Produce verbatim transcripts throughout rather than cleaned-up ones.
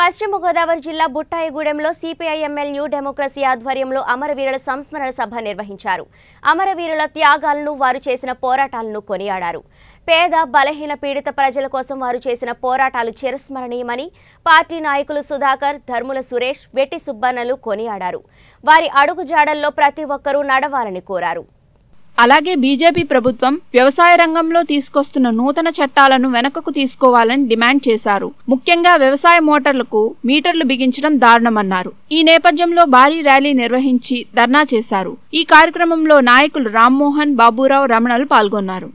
పశ్చిమ గోదావరి జిల్లా బుట్టాయిగూడెంలో సిపిఐ ఎంఎల్ న్యూ డెమోక్రసీ ఆధ్వర్యంలో అమరవీరుల సంస్మరణ సభ నిర్వహించారు. అమరవీరుల త్యాగాలను, వారు చేసిన పోరాటాలను కొనియాడారు. పేద బలహీన పీడిత ప్రజల కోసం వారు చేసిన పోరాటాలు చిరస్మరణీయమని పార్టీ నాయకులు సుధాకర్, ధర్ముల సురేష్, వెట్టి సుబ్బన్నలు కొనియాడారు. వారి అడుగుజాడల్లో ప్రతి ఒక్కరూ నడవాలని కోరారు. అలాగే బీజేపీ ప్రభుత్వం వ్యవసాయ రంగంలో తీసుకొస్తున్న నూతన చట్టాలను వెనకకు తీసుకోవాలని డిమాండ్ చేశారు. ముఖ్యంగా వ్యవసాయ మోటార్లకు మీటర్లు బిగించడం దారుణమన్నారు. ఈ నేపథ్యంలో భారీ ర్యాలీ నిర్వహించి ధర్నా చేశారు. ఈ కార్యక్రమంలో నాయకులు రామ్మోహన్, బాబురావు, రమణలు పాల్గొన్నారు.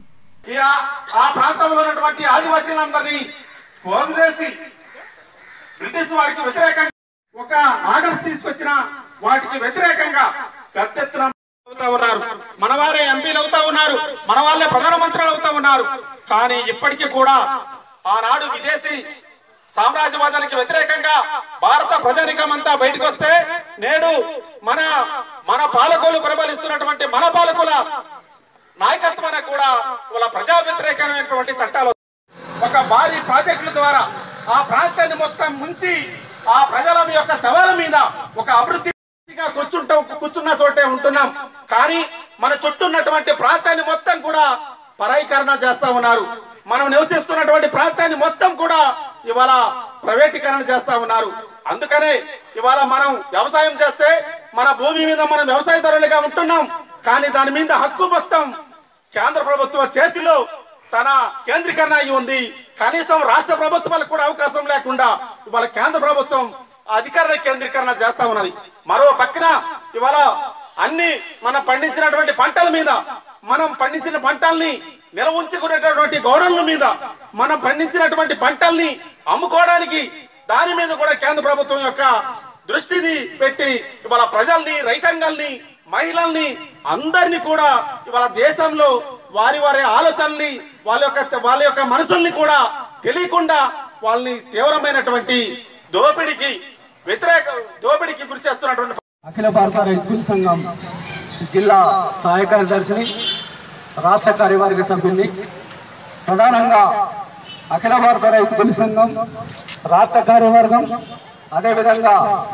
మన వారే ఎంపీలు అవుతా ఉన్నారు, మన వాళ్ళే ప్రధానమంత్రులు అవుతా ఉన్నారు. కానీ ఇప్పటికీ కూడా ఆనాడు విదేశీ సామ్రాజ్యవాదానికి వ్యతిరేకంగా భారత ప్రజానికం అంతా బయటకు వస్తే నేడు మన మన పాలకులు పరిపాలిస్తున్నటువంటి మన పాలకుల నాయకత్వానికి కూడా వాళ్ళ ప్రజా వ్యతిరేకమైనటువంటి చట్టాలు, ఒక భారీ ప్రాజెక్టుల ద్వారా ఆ ప్రాంతాన్ని మొత్తం ముంచి ఆ ప్రజల యొక్క సవాల మీద ఒక అభివృద్ధి కూర్చుంటాం కూర్చున్న చోటే ఉంటున్నాం. కానీ మన చుట్టూ ఉన్నటువంటి ప్రాంతాన్ని మొత్తం కూడా పరాయీకరణ చేస్తా ఉన్నారు. మనం నివసిస్తున్నటువంటి ప్రాంతాన్ని మొత్తం కూడా ఇవాళ ప్రైవేటీకరణ చేస్తా ఉన్నారు. అందుకనే ఇవాళ మనం వ్యవసాయం చేస్తే మన భూమి మీద మనం వ్యవసాయదారులుగా ఉంటున్నాం. కానీ దాని మీద హక్కు మొత్తం కేంద్ర ప్రభుత్వ చేతిలో తన కేంద్రీకరణ అయి ఉంది. కనీసం రాష్ట్ర ప్రభుత్వాలకు కూడా అవకాశం లేకుండా ఇవాళ కేంద్ర ప్రభుత్వం అధికార కేంద్రీకరణ చేస్తా ఉన్నది. మరో పక్కన ఇవాళ అన్ని మనం పండించినటువంటి పంటల మీద, మనం పండించిన పంటల్ని నిల్వ ఉంచుకునేటటువంటి గౌరవుల మీద, మనం పండించినటువంటి పంటల్ని అమ్ముకోవడానికి దాని మీద కూడా కేంద్ర ప్రభుత్వం యొక్క దృష్టిని పెట్టి ఇవాళ ప్రజల్ని, రైతాంగాల్ని, మహిళల్ని అందరినీ కూడా ఇవాళ దేశంలో వారి వారి ఆలోచనల్ని, వాళ్ళ యొక్క వాళ్ళ యొక్క మనసుల్ని కూడా తెలియకుండా వాళ్ళని తీవ్రమైనటువంటి దోపిడికి వ్యతిరేక దోపిడికి గురి చేస్తున్నటువంటి అఖిల భారత రైతు సంఘం జిల్లా సహాయ కార్యదర్శిని, రాష్ట్ర కార్యవర్గ సభ్యుని. ప్రధానంగా అఖిల భారత రైతు సంఘం రాష్ట్ర కార్యవర్గం, అదేవిధంగా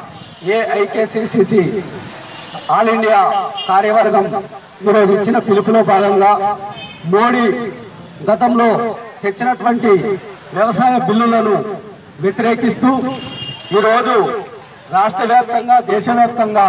ఏఐకేసిసిసి ఆల్ ఇండియా కార్యవర్గం ఈరోజు ఇచ్చిన పిలుపులో భాగంగా మోడీ గతంలో తెచ్చినటువంటి వ్యవసాయ బిల్లులను వ్యతిరేకిస్తూ ఈరోజు రాష్ట్ర వ్యాప్తంగా, దేశవ్యాప్తంగా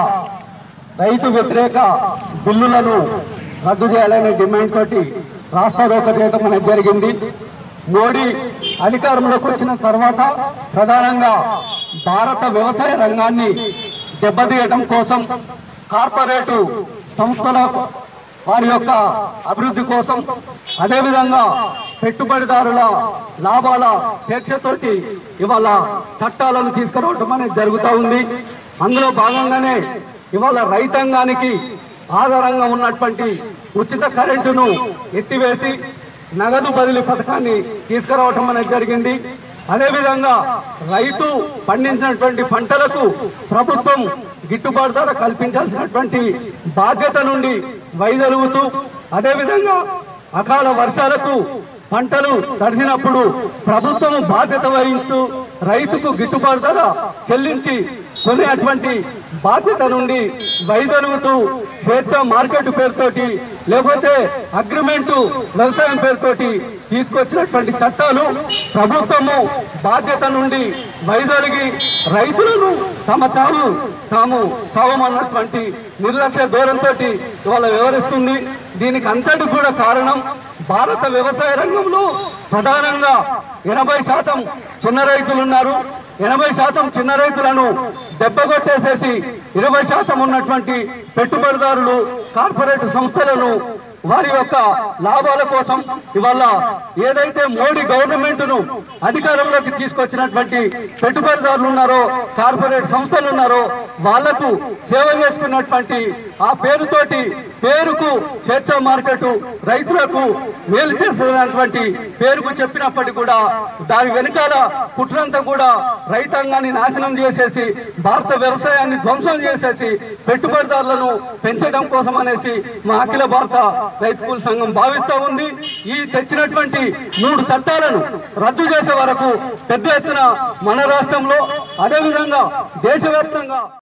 రైతు వ్యతిరేక బిల్లులను రద్దు చేయాలనే డిమాండ్ తోటి రాస్తారోకో చేయడం అనేది జరిగింది. మోడీ అధికారంలోకి వచ్చిన తర్వాత ప్రధానంగా భారత వ్యవసాయ రంగాన్ని దెబ్బతీయడం కోసం, కార్పొరేటు సంస్థల వారి యొక్క అభివృద్ధి కోసం, అదేవిధంగా పెట్టుబడిదారుల లాభాల పేక్షతోటి ఇవాళ చట్టాలను తీసుకురావడం అనేది జరుగుతూ ఉంది. అందులో భాగంగానే ఇవాళ రైతాంగానికి ఆధారంగా ఉన్నటువంటి ఉచిత కరెంటును ఎత్తివేసి నగదు బదిలీ పథకాన్ని తీసుకురావడం అనేది జరిగింది. అదేవిధంగా రైతు పండించినటువంటి పంటలకు ప్రభుత్వం గిట్టుబాటు ధర కల్పించాల్సినటువంటి బాధ్యత నుండి వైదొలుగుతూ, అదేవిధంగా అకాల వర్షాలకు పంటలు తడిసినప్పుడు ప్రభుత్వం బాధ్యత వహించు రైతుకు గిట్టుబాటు ధర చెల్లించి కొనేటువంటి బాధ్యత నుండి వైదొలుగుతూ స్వేచ్ఛ మార్కెట్ పేరుతోటి, లేకపోతే అగ్రిమెంటు వ్యవసాయం పేరుతోటి తీసుకొచ్చినటువంటి చట్టాలు ప్రభుత్వము బాధ్యత నుండి వైదొలిగి రైతులను తమ చావు తాము చావమన్నటువంటి నిర్లక్ష్య ధోరణితో ఇవాళ వ్యవహరిస్తుంది. దీనికి అంతటి కూడా కారణం భారత వ్యవసాయ రంగంలో ప్రధానంగా ఎనభై శాతం చిన్న రైతులు ఉన్నారు. ఎనభై శాతం చిన్న రైతులను దెబ్బగొట్టేసేసి ఇరవై శాతం ఉన్నటువంటి పెట్టుబడిదారులు, కార్పొరేట్ సంస్థలను వారి యొక్క లాభాల కోసం ఇవాళ ఏదైతే మోడీ గవర్నమెంట్ ను అధికారంలోకి తీసుకొచ్చినటువంటి పెట్టుబడిదారులు ఉన్నారో, కార్పొరేట్ సంస్థలు ఉన్నారో వాళ్లకు సేవ చేసుకున్నటువంటి ఆ పేరుతోటి పేరుకు స్వేచ్ఛ మార్కెట్ రైతులకు మేలు చేస్తున్నటువంటి పేరుకు చెప్పినప్పటికీ కూడా దాని వెనకాల కుట్రంతా కూడా రైతాంగాన్ని నాశనం చేసేసి భారత వ్యవసాయాన్ని ధ్వంసం చేసేసి పెట్టుబడిదారులను పెంచడం కోసం అనేసి మా అఖిల భారత రైతు కూలీ సంఘం భావిస్తూ ఉంది. ఈ తెచ్చినటువంటి మూడు చట్టాలను రద్దు చేసే వరకు పెద్ద ఎత్తున మన రాష్ట్రంలో అదేవిధంగా దేశవ్యాప్తంగా